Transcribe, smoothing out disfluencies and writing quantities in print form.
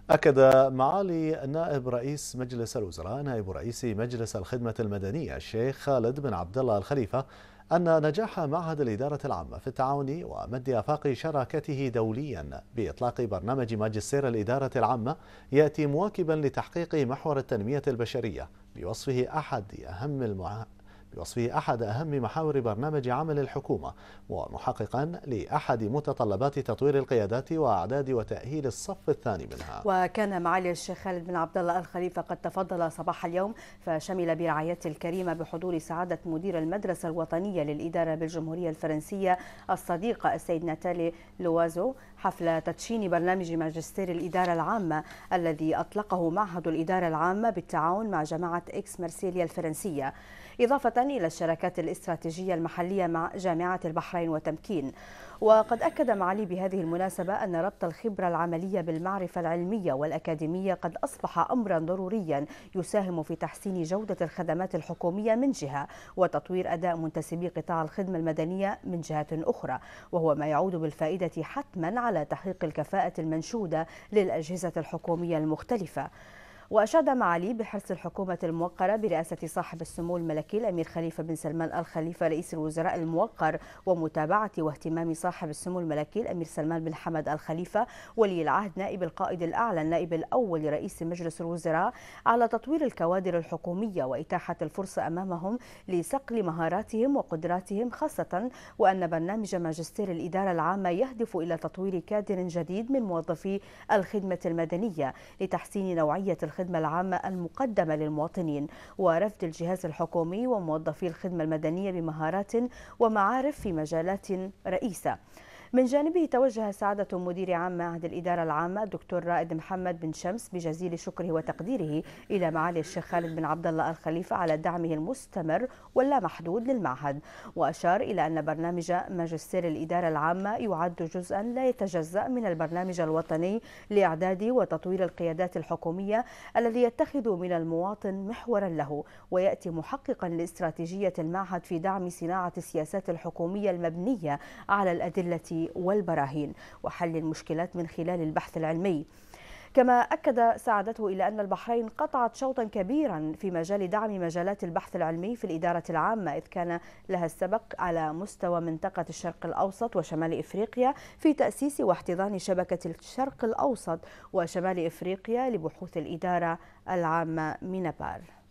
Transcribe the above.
أكد معالي نائب رئيس مجلس الوزراء نائب رئيس مجلس الخدمة المدنية الشيخ خالد بن عبد الله الخليفة أن نجاح معهد الإدارة العامة في التعاون ومد آفاق شراكته دوليا بإطلاق برنامج ماجستير الإدارة العامة يأتي مواكبا لتحقيق محور التنمية البشرية بوصفه أحد أهم محاور برنامج عمل الحكومة، ومحققا لأحد متطلبات تطوير القيادات وأعداد وتأهيل الصف الثاني منها. وكان معالي الشيخ خالد بن عبد الله الخليفة قد تفضل صباح اليوم فشمل برعايته الكريمة بحضور سعادة مدير المدرسة الوطنية للإدارة بالجمهورية الفرنسية الصديقة السيد ناتالي لوازو حفل تدشين برنامج ماجستير الإدارة العامة الذي أطلقه معهد الإدارة العامة بالتعاون مع جامعة إكس مارسيليا الفرنسية، إضافة إلى الشراكات الاستراتيجية المحلية مع جامعة البحرين وتمكين. وقد أكد معالي بهذه المناسبة أن ربط الخبرة العملية بالمعرفة العلمية والأكاديمية قد أصبح أمرا ضروريا يساهم في تحسين جودة الخدمات الحكومية من جهة، وتطوير أداء منتسبي قطاع الخدمة المدنية من جهة أخرى، وهو ما يعود بالفائدة حتما على تحقيق الكفاءة المنشودة للأجهزة الحكومية المختلفة. وأشاد معالي بحرص الحكومة الموقرة برئاسة صاحب السمو الملكي الأمير خليفة بن سلمان الخليفة رئيس الوزراء الموقر، ومتابعة واهتمام صاحب السمو الملكي الأمير سلمان بن حمد الخليفة ولي العهد نائب القائد الأعلى النائب الأول لرئيس مجلس الوزراء على تطوير الكوادر الحكومية وإتاحة الفرصة أمامهم لصقل مهاراتهم وقدراتهم، خاصة وأن برنامج ماجستير الإدارة العامة يهدف إلى تطوير كادر جديد من موظفي الخدمة المدنية لتحسين نوعية الخدمة العامة المقدمة للمواطنين، ورفد الجهاز الحكومي وموظفي الخدمة المدنية بمهارات ومعارف في مجالات رئيسة. من جانبه توجه سعادة مدير عام معهد الإدارة العامة الدكتور رائد محمد بن شمس بجزيل شكره وتقديره إلى معالي الشيخ خالد بن عبد الله الخليفة على دعمه المستمر واللامحدود للمعهد، وأشار إلى أن برنامج ماجستير الإدارة العامة يعد جزءا لا يتجزأ من البرنامج الوطني لإعداد وتطوير القيادات الحكومية الذي يتخذ من المواطن محورا له، ويأتي محققا لاستراتيجية المعهد في دعم صناعة السياسات الحكومية المبنية على الأدلة والبراهين وحل المشكلات من خلال البحث العلمي. كما أكد سعادته إلى أن البحرين قطعت شوطا كبيرا في مجال دعم مجالات البحث العلمي في الإدارة العامة، إذ كان لها السبق على مستوى منطقة الشرق الأوسط وشمال إفريقيا في تأسيس واحتضان شبكة الشرق الأوسط وشمال إفريقيا لبحوث الإدارة العامة مينابار.